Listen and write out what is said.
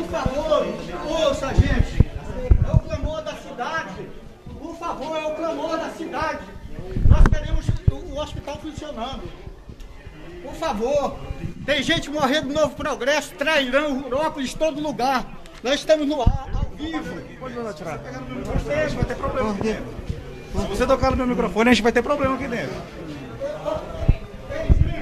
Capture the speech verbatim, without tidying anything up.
favor, ouça, gente. É o clamor da cidade. Por favor, é o clamor da cidade. Nós queremos o hospital funcionando. Por favor. Tem gente morrendo no Novo Progresso, Trairão, Rurópolis, todo lugar. Nós estamos no ar, ao vivo. Pode não atirar. Você vai ter problema aqui dentro. Se você tocar no meu microfone, a gente vai ter problema aqui dentro.